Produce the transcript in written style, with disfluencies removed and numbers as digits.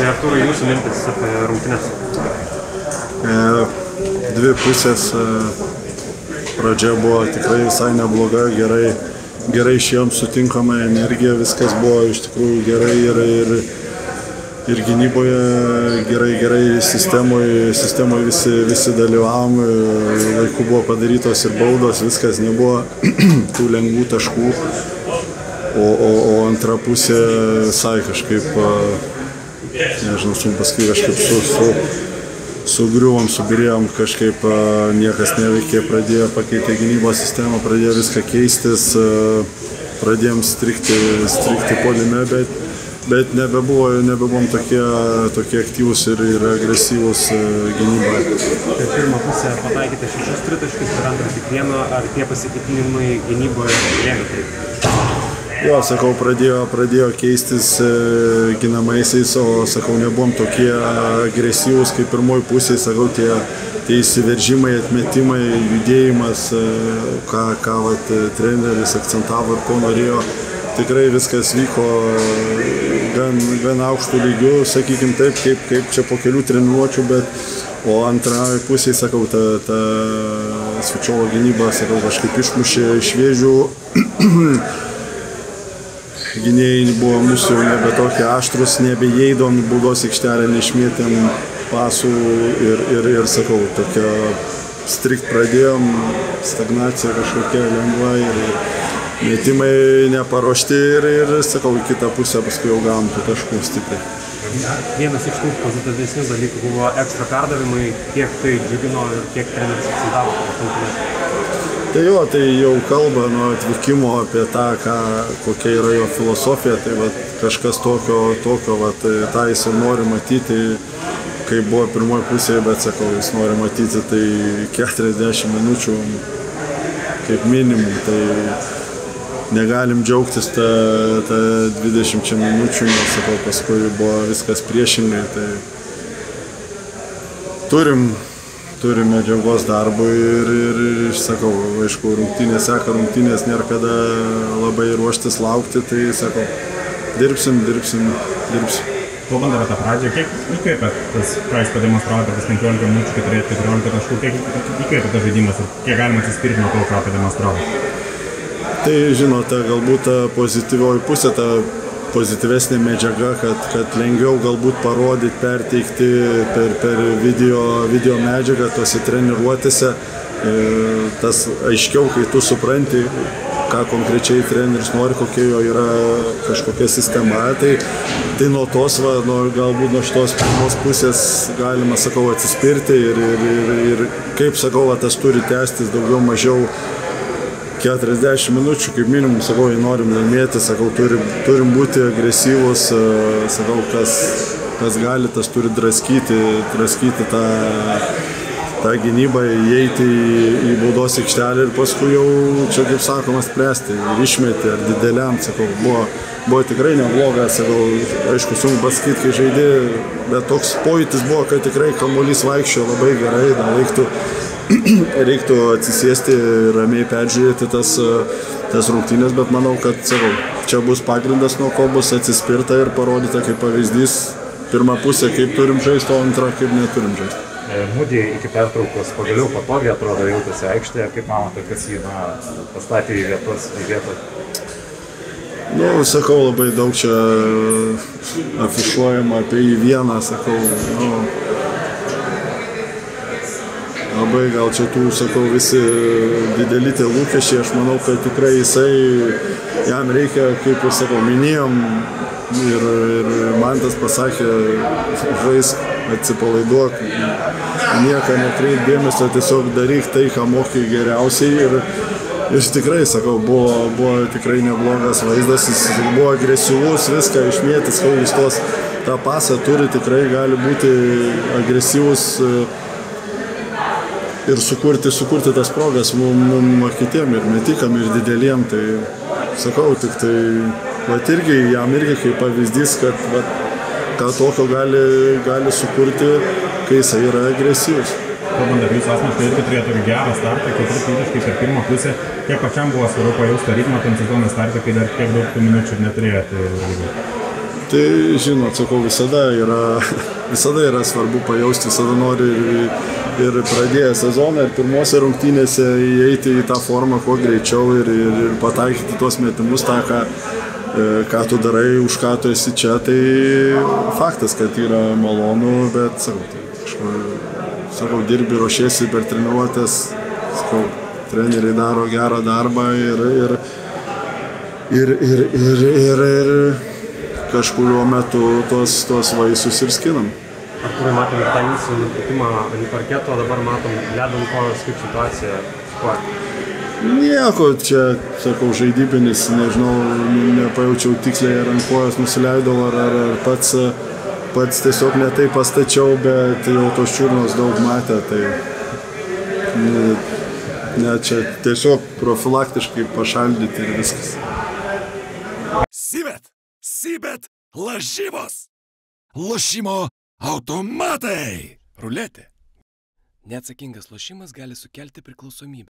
Tai Artūrai, jūsų mintis apie rungtynes? Dvi pusės. Pradžia buvo tikrai visai nebloga, gerai išėjom sutinkamą energiją, viskas buvo iš tikrųjų gerai ir gynyboje gerai sistemoje visi dalyvavom, laiku buvo padarytos ir baudos, viskas nebuvo tų lengvų taškų, o antra pusė visai kažkaip, nežinau, pasakyti, kažkaip sugriuvom, subirėjom, kažkaip niekas neveikė, pakeitė gynybos sistemą, pradėjo viską keistis, pradėjom strikti puolime, bet nebebuvom tokie aktyvūs ir agresyvūs gynyboje. Per pirmą pusę pataikėte 6 tritaškius, per antrą tik vieną, ar tie pasikeitimai gynyboje lėmė taip? Jo, sakau, pradėjo keistis ginamaisiais, o, sakau, nebuvom tokie agresyvūs kaip pirmoji pusė, sakau, tie įsiveržimai, atmetimai, judėjimas, ką treneris akcentavo ir ko norėjo. Tikrai viskas vyko gan aukštų lygių, sakykim taip, kaip čia po kelių treniruočių, o antroje pusėje, sakau, ta Svičiovo gynyba, sakau, kažkaip išmušė iš vėžių. Gynėjai buvo mūsų nebe tokie aštrus, nebeįeidom į baudos aikštelę, neišmėtėm pasų ir sakau, tokia strikt pradėjom, stagnacija kažkokia lengva ir metimai neparuošti ir sakau, į kitą pusę paskui jau gavom tų taškų stipriai. Vienas iš tų pozityvesnių dalykų buvo ekstra perdavimai, kiek tai džiugino ir kiek treneris akcentavo po rungtynes. Tai jo, tai jau kalba nuo atvykimo apie tą, kokia yra jo filosofija, tai kažkas tokio tą jis ir nori matyti, kaip buvo pirmoji pusėje, bet sakau, jis nori matyti tai 40 minučių kaip minimum, tai negalim džiaugtis tą 20 minučių, nes sakau, paskui buvo viskas priešingai, tai turim medžiagos darbui ir sakau, aišku, rungtynės nėra kada labai ruoštis laukti, tai sakau, dirbsim. Kalbant apie tą pradžią, kiek įkvėpė tas praeis pademonstravo per tas 15 minučių, kai turėtų 14 taškų, kiek įkvėpė tas žaidimas ir kiek galima atsispirti nuo to, ką pademonstravo? Tai žinote, galbūt ta pozityvioji pusė, ta pozityvesnė medžiaga, kad lengviau galbūt parodyti, perteikti per video medžiagą tose treniruotėse. Tas aiškiau, kai tu supranti, ką konkrečiai treneris nori, kokia jo yra kažkokia sistema. Tai nuo tos, galbūt nuo šitos pirmos pusės galima, sakau, atsispirti ir kaip, sakau, tas turi tęstis daugiau mažiau 40 minučių, kaip minimum, sakau, jei norim laimėti, sakau, turim būti agresyvus, sakau, kas gali, tas turi draskyti tą gynybą, įeiti į baudos aikštelę ir paskui jau, čia kaip sakoma, spręsti ir išmeti ar dideliam, sakau, buvo tikrai nebloga, sakau, aišku, sunku pasakyti, kai žaidė, bet toks pojūtis buvo, kad tikrai kamuolys vaikščiojo labai gerai, reiktų atsisėsti ir ramiai peržiūrėti tas rungtynės, bet manau, kad, sakau, čia bus pagrindas, nuo ko bus atsispirta ir parodyta kaip pavyzdys pirmą pusę, kaip turim žaisti, o antrą, kaip neturim žaisti. Mūdį iki pertraukos pagaliau patogiai atrodo jautėsi aikštėje, kaip manote, kas jį pastatė į vietą? Sakau, labai daug čia afišuojama apie jį vieną, sakau, labai gal čia tų, sakau, visi dideli tie lūkesčiai, aš manau, kad tikrai jam reikia, kaip ir sakau, minėjom ir man tas pasakė, žaisk, atsipalaiduok, nieką nekreip dėmesio, tiesiog daryk tai, ką moki geriausiai ir tikrai, sakau, buvo tikrai neblogas vaizdas, jis buvo agresyvus, viską išmėtis, kai jis tą pasą turi, tikrai gali būti agresyvus ir sukurti tas progas mum kitiem ir metikam ir dideliem, tai sakau, tik tai jam irgi kaip pavyzdys, kad ką tokio gali sukurti, kai jisai yra agresyvus. Kalbant apie jūsų asmeniškai, irgi turėjo tokį gerą startą, 4 taškai per pirmą pusę. Kiek pačiam buvo svarbu pajausti ritmą tam sezono starte, kai dar kiek daug tų minučių neturėjote? Tai, žinot, sakau, visada yra svarbu pajausti, visada nori ir pradėję sezoną, ir pirmose rungtynėse įeiti į tą formą kuo greičiau ir pataikyti tuos metimus, tą, ką tu darai, už ką tu esi čia, tai faktas, kad yra malonu, bet, sakau, dirbi, ruošiesi per treniruotės, sakau, treneriai daro gerą darbą ir kažkuriuo metu tuos vaisius ir skinam. Artūrai, matom tą jūsų nutikimą ant parketo, dabar matom ledo ant kojos, kaip situacija su kuo? Nieko, čia, sakau, žaidybinis, nežinau, nepajaučiau tiksliai, ar ant kojos nusileidau, ar pats tiesiog ne taip pastačiau, bet jau tos čiurnos daug matė, tai ne, čia tiesiog profilaktiškai pašaldyti ir viskas. Sybet lažybos. Lošimo automatai. Ruletė. Neatsakingas lošimas gali sukelti priklausomybę.